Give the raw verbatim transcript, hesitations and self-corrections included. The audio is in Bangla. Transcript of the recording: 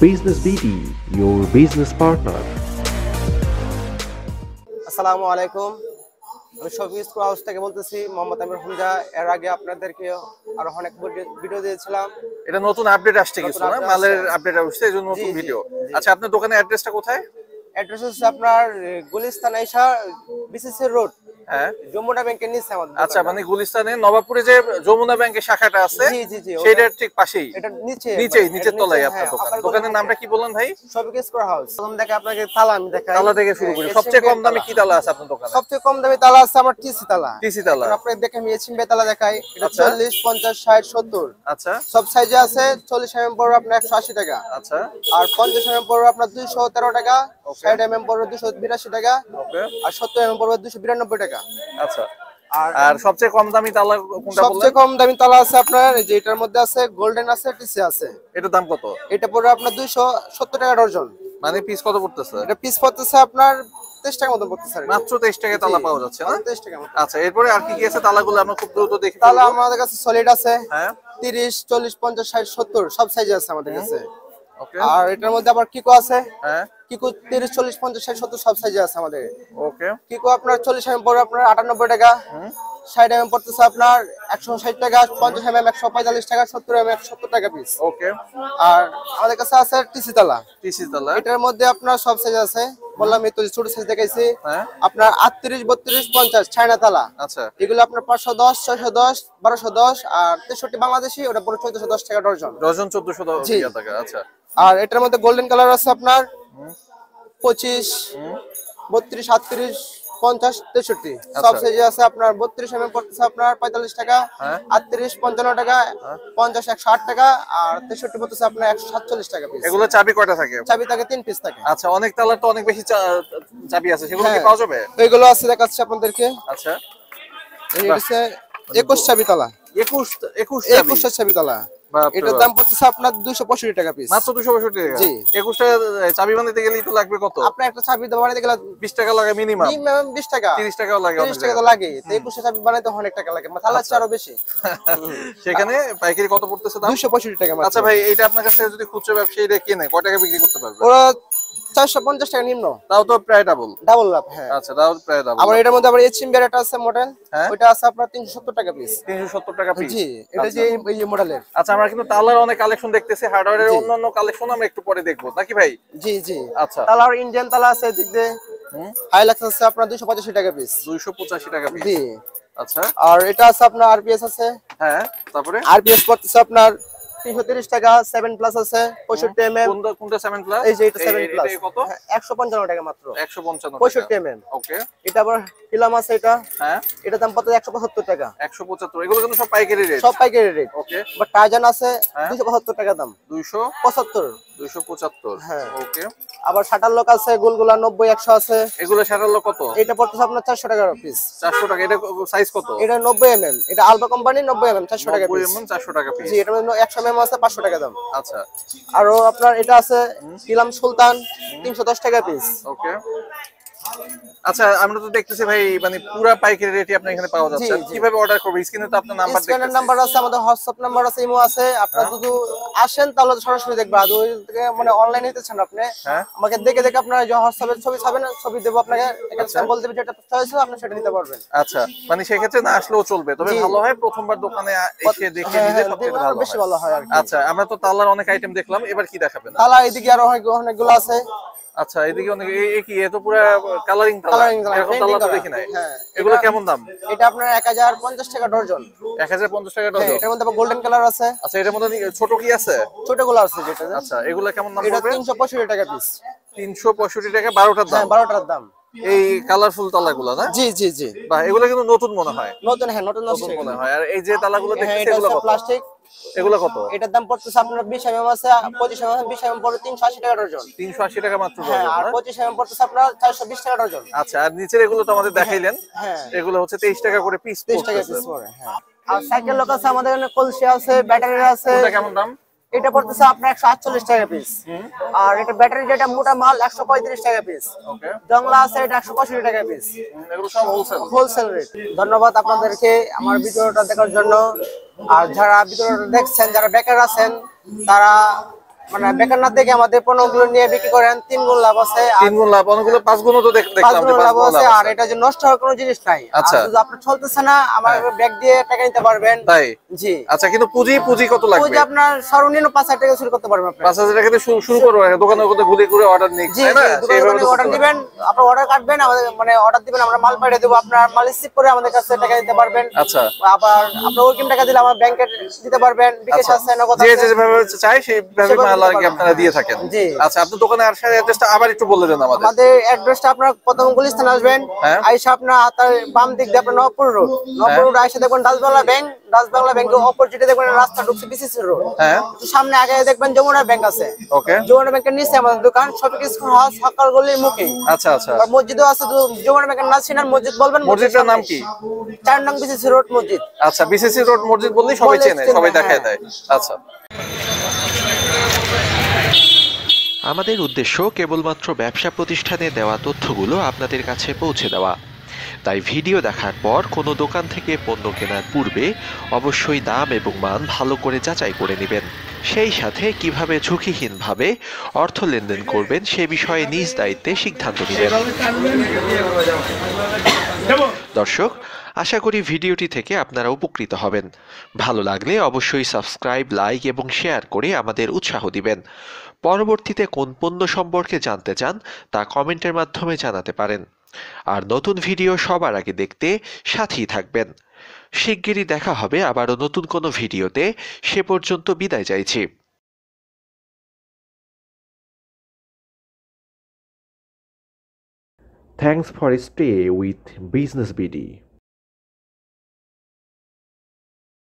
Business B D, your business partner. আসসালামু আলাইকুম, আমি শোবিজ হাউস থেকে বলতেছি মোহাম্মদ আমির হামজা। এর আগে আপনাদেরকে আরো অনেক ভিডিও দিয়েছিলাম। এটা নতুন আপডেট আসছে কিছু না, মালের আপডেট আসছে, এজন্য নতুন ভিডিও। আচ্ছা, আপনার দোকানের অ্যাড্রেসটা কোথায়? অ্যাড্রেস হচ্ছে আপনার গুলিস্তান আইসা বিসিসি রোড, হ্যাঁ, যমুনা ব্যাংকের নিচে আমাদের। আচ্ছা, মানে গুলিস্তানে নবাবপুরে যে যমুনা ব্যাংকের শাখাটা আছে, জি জি জি, সেটার ঠিক পাশেই, এটা নিচে নিচেই নিচের তলায় আপনার দোকান। দোকানের নামটা কি বললেন ভাই? Showbiz house. প্রথম থেকে আপনাকে তালা আমি দেখাই, তালা থেকে শুরু করি। সবচেয়ে কম দামে কি তালা আছে আপনার দোকানে? সবচেয়ে কম দামে তালা আছে আমার টিসি তালা। টিসি তালা আপনাকে দেখে আমি এচিমবে তালা দেখাই। এটা চল্লিশ, পঞ্চাশ, ষাট, সত্তর। আচ্ছা, সব সাইজে আছে। চল্লিশ এমএম পড়বে আপনার একশো আশি টাকা। আচ্ছা, আর পঞ্চাশ এমএম পড়বে আপনার দুইশো তেরো টাকা। ষাট এমএম পড়বে দুইশো বিরাশি টাকা। ওকে। আর সত্তর এমএম পড়বে দুইশো বিরানব্বই টাকা। আচ্ছা, আর সবচেয়ে কম দামি তালা কোনটা বললেন? সবচেয়ে কম দামি তালা আছে আপনার এই যে এটার মধ্যে আছে, গোল্ডেন আছে, টিসি আছে। এটার দাম কত? এটা পড়বে আপনার দুইশো সত্তর টাকা ডজন। মানে পিস কত পড়তেছে? এটা পিস পড়তেছে আপনার তেইশ টাকা মতো পড়তেছে। মাত্র তেইশ টাকায় তালা পাওয়া যাচ্ছে না? তেইশ টাকা মতো। আচ্ছা, এরপরে আর কি কি আছে তালাগুলো আমরা খুব দ্রুত দেখি। তালা আমাদের কাছে সলিড আছে, হ্যাঁ, তিরিশ, চল্লিশ, পঞ্চাশ, ষাট, সত্তর সব সাইজে আছে আমাদের কাছে। ওকে। আর এটার মধ্যে আবার কিকো আছে। হ্যাঁ, কিকো তিরিশ, চল্লিশ, পঞ্চাশ, ষাট, সত্তর সব সাইজে আছে আমাদের। ওকে। কিকো আপনার চল্লিশ এমএম পড়বে আপনার আটানব্বই টাকা। ষাট এমএম পড়তেছে আপনার একশো ষাট টাকা। পঞ্চাশ এমএম একশো পঁয়তাল্লিশ টাকা। সত্তর এমএম একশো সত্তর টাকা পিস। ওকে। আর আমাদের কাছে আছে টিসি তালা। টিসি তালা, এটার মধ্যে আপনার সব সাইজ আছে। বললাম এই তো ছোট সাইজ দেখাইছি। হ্যাঁ, আপনার আটত্রিশ, বত্রিশ, পঞ্চাশ চায়না তালা। আচ্ছা, এগুলো আপনার পাঁচশো দশ, ছয়শো দশ, বারোশো দশ। আর তেষট্টি বাংলাদেশি, ওটা পড়ে চোদ্দশো দশ টাকা ডজন। ডজন চোদ্দশো টাকা। আচ্ছা, আর এটার মধ্যে গোল্ডেন কালার আছে আপনার পঁচিশ, বত্রিশ, আটত্রিশ, পঞ্চাশ, তেষট্টি সব সাইজে আছে। আপনার বত্রিশ এমএম পড়তেছে আপনার পঁয়তাল্লিশ টাকা। আটত্রিশ পঞ্চান্ন টাকা। পঞ্চাশ একশো আট টাকা। আর তেষট্টি পড়তেছে আপনার একশো সাতচল্লিশ টাকা পিস। এগুলো চাবি কয়টা থাকে? চাবি থাকে তিন পিস থাকে। আচ্ছা, অনেক তালার তো অনেক বেশি চাবি আছে, সেগুলো কি পাওয়া যাবে? এগুলো আছে দেখাচ্ছি আপনাদেরকে। আচ্ছা, এই হচ্ছে একুশ চাবি তালা। একুশ একুশ একুশ চাবি তালা। এটার দাম পড়তেছে আপনার দুইশো পঁয়ষট্টি টাকা পিস। মাত্র দুইশো পঁয়ষট্টি টাকা? জি। একুশ টা চাবি বানাতে গেলেই তো লাগবে কত? আপনার একটা চাবি বানাতে গেলে বিশ টাকা লাগে মিনিমাম। মিনিমাম বিশ টাকা, তিরিশ টাকাও লাগে। তিরিশ টাকা তো লাগে। তো একুশ চাবি বানাতে অনেক টাকা লাগে, তাহলে আরো বেশি। সেখানে পাইকারি কত পড়তেছে দাম? দুইশো পঁয়ষট্টি টাকা। আচ্ছা ভাই, এটা আপনার কাছে যদি খুচরা ব্যবসায়ীরা কিনে কয় টাকা বিক্রি করতে পারবে? ওরা চারশো পঞ্চাশ টাকা নিম্ন। তাও তো প্রায় ডাবল। ডাবল লাভ, হ্যাঁ। আচ্ছা, তাও প্রায় ডাবল। আবার এটার মধ্যে আবার এইচএম ব্যারেট আছে মডেল, ওটা আছে আপনার তিনশো সত্তর টাকা পিস। তিনশো সত্তর টাকা পিস? জি, এটা যে এই মডেলের। আচ্ছা, আমরা কিন্তু তালার অনেক কালেকশন দেখতেছি, হার্ডওয়্যারের অন্যান্য কালেকশন আমরা একটু পরে দেখবো নাকি ভাই? জি জি। আচ্ছা, তালার ইন্ডিয়ান তালা আছে এদিক দিয়ে। হাইলাক্স আছে আপনার দুইশো পঁচাশি টাকা পিস। দুইশো পঁচাশি টাকা পিস? জি। আচ্ছা, আর এটা আছে আপনার আরপিএস আছে। হ্যাঁ, তারপরে আরপিএস পড়তেছে আপনার তিনশো তিরিশ টাকা। সেভেন প্লাস আছে পঁয়ষট্টি এমএম। কোনটা কোনটা সেভেন প্লাস? এই যে এটা সেভেন প্লাস। কত? একশো পঞ্চান্ন টাকা মাত্র। একশো পঞ্চান্ন, পঁয়ষট্টি এমএম। ওকে। এটা আবার ফিলাম আছে এটা। হ্যাঁ, এটা দাম কত? একশো পঁচাত্তর টাকা। একশো পঁচাত্তর। এগুলো কিন্তু সব পাইকারি রেট? সব পাইকারি রেট। ওকে। বাট টাইজান আছে দুইশো পঁচাত্তর টাকা দাম। দুইশো পঁচাত্তর। দুইশো পঁচাত্তর, হ্যাঁ, ওকে। আবার শাটার লক আছে গোলগুলা নব্বই, একশো আছে। এগুলো শাটার লক কত? এটা পড়তেছে আপনার চারশো টাকা পিস। চারশো টাকা। এটা সাইজ কত? এটা নব্বই এমএম। এটা আলবা কোম্পানি নব্বই এমএম, চারশো টাকা পিস। চারশো টাকা পিস? জি। এটা একশো এমএম আছে পাঁচশো টাকা দাম। আচ্ছা। আরো আপনার এটা আছে ফিলাম সুলতান, তিনশো দশ টাকা পিস। ওকে। আচ্ছা, আমরা তো দেখতেছি ভাই মানে পুরো পাইকারি রেটে আপনি এখানে পাওয়া যাচ্ছে। কিভাবে অর্ডার করব? স্ক্রিনে তো আপনার নাম্বার দেখতেছি। স্ক্রিনের নাম্বার আছে, আমাদের হোয়াটসঅ্যাপ নাম্বার আছে, ইমো আছে। আপনারা যদি আসেন তাহলে সরাসরি দেখবা। আর ওই থেকে মানে অনলাইনে নিতেছেন আপনি, আমাকে দেখে দেখে আপনারা যে হোয়াটসঅ্যাপে ছবি ছাবেন, ছবি দেব আপনাকে, একটা স্যাম্পল দেব, যেটা চয়েস হবে আপনি সেটা নিতে পারবেন। আচ্ছা, মানে সেই ক্ষেত্রে না আসলেও চলবে, তবে ভালো হয় প্রথমবার দোকানে এসে দেখে নিলে সবচেয়ে ভালো হয়। বেশি ভালো হয় আর কি। আচ্ছা, আমরা তো তালার অনেক আইটেম দেখলাম, এবার কি দেখাবেন? তালা এদিকে আরো অনেকগুলো আছে। আচ্ছা, এদিকে অনেক। এই কি এত পুরো কালারিং তালা? এরকম তালা তো দেখি নাই। এগুলো কেমন দাম? এটা আপনার এক হাজার পঞ্চাশ টাকা ডজন। এক হাজার পঞ্চাশ টাকা ডজন? এটার মধ্যে আবার গোল্ডেন কালার আছে। আচ্ছা, এটার মধ্যে ছোট কি আছে? ছোটগুলো আছে যেটা। আচ্ছা, এগুলো কেমন দাম এটা পড়বে? তিনশো পঁয়ষট্টি টাকা পিস। তিনশো পঁয়ষট্টি টাকা? বারোটার দাম? হ্যাঁ, বারোটার দাম। এই কালারফুল তালাগুলো না? জি জি জি। বাহ, এগুলো কিন্তু নতুন মনে হয়। নতুন, হ্যাঁ, নতুন নতুন মনে হয়। আর এই যে তালাগুলো দেখতেছি এগুলো কত? প্লাস্টিক। এগুলো কত? এটার দাম পড়তেছে আপনার বিশ এমএম আছে, পঁচিশ এমএম, বিশ এমএম পড়ে তিনশো আশি টাকা ডজন। তিনশো আশি টাকা মাত্র হ্যাঁ, ডজন? আর পঁচিশ এমএম পড়তেছে আপনার চারশো বিশ টাকা ডজন। আচ্ছা, আর নিচের এগুলো তো আমাদের দেখাইলেন। হ্যাঁ, এগুলো হচ্ছে তেইশ টাকা করে পিস। তেইশ টাকা পিস পড়ে। হ্যাঁ। আর সাইকেল লক আছে আমাদের এখানে, কলসি আছে, ব্যাটারি আছে। এটা কেমন দাম? এটা পড়তেছে আপনার একশো আটচল্লিশ টাকা পিস। আর এটা ব্যাটারি যেটা মোটা মাল একশো পঁয়ত্রিশ টাকা পিস। ওকে। জংলা আছে, এটা একশো পঁয়ষট্টি টাকা পিস। এগুলো সব হোলসেল? Wholesale rate. ধন্যবাদ আপনাদেরকে আমার ভিডিওটা দেখার জন্য। আর যারা ভিডিওটা দেখছেন, যারা বেকার আছেন, তারা মানে বেকার না থেকে আমাদের পণ্যগুলো নিয়ে বিক্রি করেন, তিন গুণ লাভ আছে। তিন গুণ লাভ, অনেকগুলো পাঁচ গুণও তো দেখ- পাঁচ দেখলাম যে গুণ পাঁচ লাভ গুণ আছে। লাভ আর আছে। এটা যে নষ্ট হওয়ার কোনো জিনিস নাই। আচ্ছা। আর যদি আপনার চলতেছে না, আমার ব্যাগ দিয়ে টাকা নিতে পারবেন। তাই? জি। আচ্ছা, কিন্তু পুঁজি পুঁজি কত ওই লাগবে? যে আপনার সর্বনিম্ন পাঁচ হাজার টাকা শুরু করতে পারবেন আপনি। পাঁচ হাজার টাকা দিয়ে শুরু শুরু করবো, দোকানের মধ্যে ঘুরে ঘুরে অর্ডার নিই, জি তাই জি, না? দোকানে সেইভাবে দোকানে তো অর্ডার করতে দিবেন, আপনার অর্ডার কাটবেন, আমাদের মানে অর্ডার দিবেন, আমরা মাল পাঠিয়ে দেবো, আপনার মাল রিসিভ করে আমাদের কাছে টাকা দিতে পারবেন। আচ্ছা। আবার আপনার অগ্রিম টাকা দিলে আমার ব্যাংকে দিতে পারবেন, বিকাশ আচ্ছা। আছে, নগদ যে আছে। যেভাবে চাই সেইভাবে সেভাবে মাল দিতে আর কি পারবেন। আপনারা দিয়ে থাকেন। জি। আচ্ছা, আপনার দোকানে আসার অ্যাড্রেসটা আবার একটু বলে দেন আমাদের। আমাদের অ্যাড্রেসটা আপনার প্রথম গুলিস্তান আসবেন, হ্যাঁ। আইসা আপনার হাতার বাম দিক দিয়ে আপনার নবপুর রোড, নবপুর রোড আইসা দেখবেন ডাচবাংলা ব্যাংক, ডাচবাংলা ব্যাংকের অপোজিটে দেখবেন রাস্তা ঢুকছে বিসিসি রোড। হ্যাঁ। একটু সামনে আগে দেখবেন যমুনা ব্যাংক আছে। ওকে। যমুনা ব্যাংকের নিচে আমাদের দোকান, শপিং স্কুল হাউস সকাল গলির মুখে। আচ্ছা আচ্ছা। আর মসজিদও আছে, তো যমুনা ব্যাংকের নাম চিনেন, মসজিদ বলবেন। মসজিদটার নাম কি? চার নং বিসিসি রোড মসজিদ। আচ্ছা, বিসিসি রোড মসজিদ বললেই সবাই বললেই চেনে, চেনে, সবাই দেখায় হ্যাঁ। দেয়। আচ্ছা। আমাদের উদ্দেশ্য কেবলমাত্র ব্যবসা প্রতিষ্ঠানে দেওয়া তথ্যগুলো আপনাদের কাছে পৌঁছে দেওয়া। তাই ভিডিও দেখার পর কোনো দোকান থেকে পণ্য কেনার পূর্বে অবশ্যই দাম এবং মান ভালো করে যাচাই করে নেবেন। সেই সাথে কিভাবে ঝুঁকিহীনভাবে অর্থ লেনদেন করবেন সে বিষয়ে নিজ দায়িত্বে সিদ্ধান্ত নেবেন। দর্শক, আশা করি ভিডিওটি থেকে আপনারা উপকৃত হবেন। ভালো লাগলে অবশ্যই সাবস্ক্রাইব, লাইক এবং শেয়ার করে আমাদের উৎসাহ দিবেন। পরবর্তীতে কোন পণ্য সম্পর্কে জানতে চান তা কমেন্টের মাধ্যমে জানাতে পারেন। আর নতুন ভিডিও সবার আগে দেখতে সাথেই থাকবেন। শিগগিরই দেখা হবে আবারও নতুন কোনো ভিডিওতে। সে পর্যন্ত বিদায় চাইছি। Thanks for stay with Business B D.